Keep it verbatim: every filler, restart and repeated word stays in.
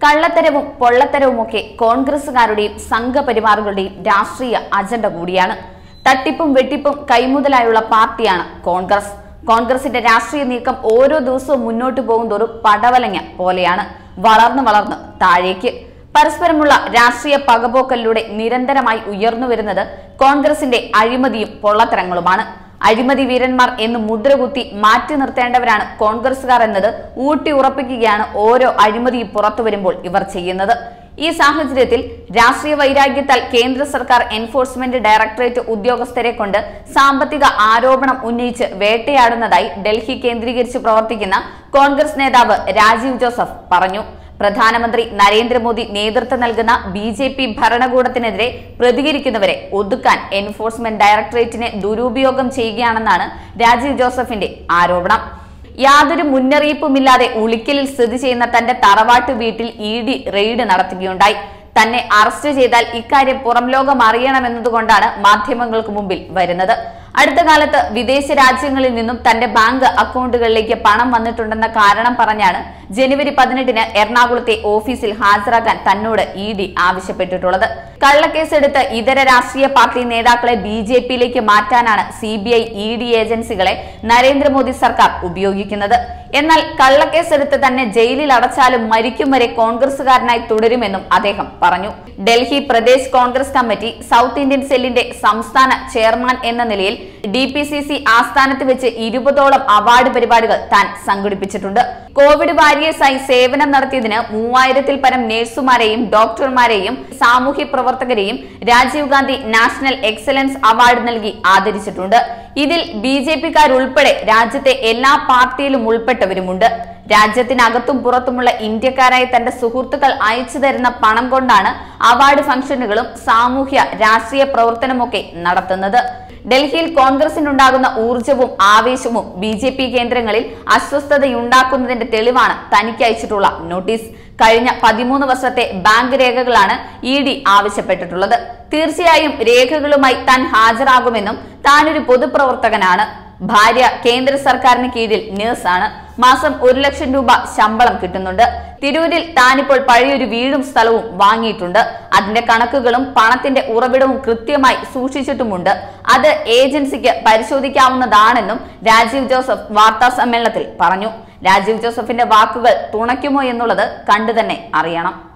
കള്ളത്തരവും പൊള്ളത്തരവുമൊക്കെ കോൺഗ്രസുകാരുടെയും സംഘപരിവാറുകളുടെയും രാഷ്ട്രീയ അജണ്ട കൂടിയാണ്. തട്ടിപ്പും വെട്ടിപ്പും കൈമുതലായുള്ള പാർട്ടിയാണ് കോൺഗ്രസ്. കോൺഗ്രസിന്റെ രാഷ്ട്രീയ നീക്കം ഓരോ ദിവസവും മുന്നോട്ടു പോകുന്തോറും പടവലങ്ങ പോലെയാണ്, വളർന്നു വളർന്ന് താഴേക്ക്. പരസ്പരമുള്ള രാഷ്ട്രീയ പകപോക്കലിലൂടെ നിരന്തരമായി ഉയർന്നു വരുന്നത് കോൺഗ്രസിന്റെ അഴിമതിയും പൊള്ളത്തരങ്ങളുമാണ്. അഴിമതി വീരന്മാർ എന്ന് മുദ്രകുത്തി മാറ്റി നിർത്തേണ്ടവരാണ് കോൺഗ്രസുകാർ എന്നത് ഊട്ടി ഉറപ്പിക്കുകയാണ് ഓരോ അഴിമതിയും പുറത്തു വരുമ്പോൾ ഇവർ ചെയ്യുന്നത്. ഈ സാഹചര്യത്തിൽ രാഷ്ട്രീയ വൈരാഗ്യത്താൽ കേന്ദ്ര സർക്കാർ എൻഫോഴ്സ്മെന്റ് ഡയറക്ടറേറ്റ് ഉദ്യോഗസ്ഥരെ കൊണ്ട് സാമ്പത്തിക ആരോപണം ഉന്നയിച്ച് വേട്ടയാടുന്നതായി ഡൽഹി കേന്ദ്രീകരിച്ച് പ്രവർത്തിക്കുന്ന കോൺഗ്രസ് നേതാവ് രാജീവ് ജോസഫ് പറഞ്ഞു. പ്രധാനമന്ത്രി നരേന്ദ്രമോദി നേതൃത്വം നൽകുന്ന ബി ജെ പി ഭരണകൂടത്തിനെതിരെ പ്രതികരിക്കുന്നവരെ ഒതുക്കാൻ എൻഫോഴ്സ്മെന്റ് ഡയറക്ടറേറ്റിനെ ദുരുപയോഗം ചെയ്യുകയാണെന്നാണ് രാജീവ് ജോസഫിന്റെ ആരോപണം. യാതൊരു മുന്നറിയിപ്പുമില്ലാതെ ഉളിക്കലിൽ സ്ഥിതി ചെയ്യുന്ന തന്റെ തറവാട്ട് വീട്ടിൽ ഇ ഡി റെയ്ഡ് നടത്തുകയുണ്ടായി. തന്നെ അറസ്റ്റ് ചെയ്താൽ ഇക്കാര്യം പുറം ലോകം അറിയണമെന്നതുകൊണ്ടാണ് മാധ്യമങ്ങൾക്ക് മുമ്പിൽ വരുന്നത്. അടുത്ത കാലത്ത് വിദേശ രാജ്യങ്ങളിൽ നിന്നും തന്റെ ബാങ്ക് അക്കൗണ്ടുകളിലേക്ക് പണം വന്നിട്ടുണ്ടെന്ന കാരണം പറഞ്ഞാണ് ജനുവരി പതിനെട്ടിന് എറണാകുളത്തെ ഓഫീസിൽ ഹാജരാക്കാൻ തന്നോട് ഇ ഡി ആവശ്യപ്പെട്ടിട്ടുള്ളത്. കള്ളക്കേസെടുത്ത് ഇതര രാഷ്ട്രീയ പാർട്ടി നേതാക്കളെ ബി ജെ പിയിലേക്ക് മാറ്റാനാണ് C B I E D ഏജൻസികളെ നരേന്ദ്രമോദി സർക്കാർ ഉപയോഗിക്കുന്നത്. എന്നാൽ കള്ളക്കേസെടുത്ത് തന്നെ ജയിലിൽ അടച്ചാലും മരിക്കും വരെ കോൺഗ്രസുകാരനായി തുടരുമെന്നും അദ്ദേഹം പറഞ്ഞു. Delhi Pradesh Congress committee south Indian സെല്ലിന്റെ സംസ്ഥാന ചെയർമാൻ എന്ന നിലയിൽ ഡി പി സി സി ആസ്ഥാനത്ത് വെച്ച് ഇരുപതോളം അവാർഡ് പരിപാടികൾ താൻ സംഘടിപ്പിച്ചിട്ടുണ്ട്. കോവിഡ് വാരിയേഴ്സായി സേവനം നടത്തിയതിന് മൂവായിരത്തിൽ പരം നഴ്സുമാരെയും ഡോക്ടർമാരെയും സാമൂഹ്യ പ്രവർത്തകരെയും Rajiv Gandhi national excellence award നൽകി ആദരിച്ചിട്ടുണ്ട്. ഇതിൽ ബി ജെ പിക്കാരുൾപ്പെടെ രാജ്യത്തെ എല്ലാ പാർട്ടിയിലും ഉൾപ്പെട്ടവരുമുണ്ട്. രാജ്യത്തിനകത്തും പുറത്തുമുള്ള ഇന്ത്യക്കാരായ തന്റെ സുഹൃത്തുക്കൾ അയച്ചു തരുന്ന പണം കൊണ്ടാണ് അവാർഡ് ഫംഗ്ഷനുകളും സാമൂഹ്യ രാഷ്ട്രീയ പ്രവർത്തനമൊക്കെ നടത്തുന്നത്. ഡൽഹിയിൽ കോൺഗ്രസിനുണ്ടാകുന്ന ഊർജവും ആവേശവും ബി ജെ പി കേന്ദ്രങ്ങളിൽ അസ്വസ്ഥതയുണ്ടാക്കുന്നതിന്റെ തെളിവാണ് തനിക്ക് അയച്ചിട്ടുള്ള നോട്ടീസ്. കഴിഞ്ഞ പതിമൂന്ന് വർഷത്തെ ബാങ്ക് രേഖകളാണ് ഇ ഡി ആവശ്യപ്പെട്ടിട്ടുള്ളത്. തീർച്ചയായും രേഖകളുമായി താൻ ഹാജരാകുമെന്നും താനൊരു പൊതുപ്രവർത്തകനാണ്. ഭാര്യ കേന്ദ്ര സർക്കാരിന് കീഴിൽ നഴ്സാണ്. മാസം ഒരു ലക്ഷം രൂപ ശമ്പളം കിട്ടുന്നുണ്ട്. തിരൂരിൽ താനിപ്പോൾ പഴയൊരു വീടും സ്ഥലവും വാങ്ങിയിട്ടുണ്ട്. അതിന്റെ കണക്കുകളും പണത്തിന്റെ ഉറവിടവും കൃത്യമായി സൂക്ഷിച്ചിട്ടുമുണ്ട്. അത് ഏജൻസിക്ക് പരിശോധിക്കാവുന്നതാണെന്നും രാജീവ് ജോസഫ് വാർത്താ സമ്മേളനത്തിൽ പറഞ്ഞു. രാജീവ് ജോസഫിന്റെ വാക്കുകൾ തുണയ്ക്കുമോ എന്നുള്ളത് കണ്ടു തന്നെ അറിയണം.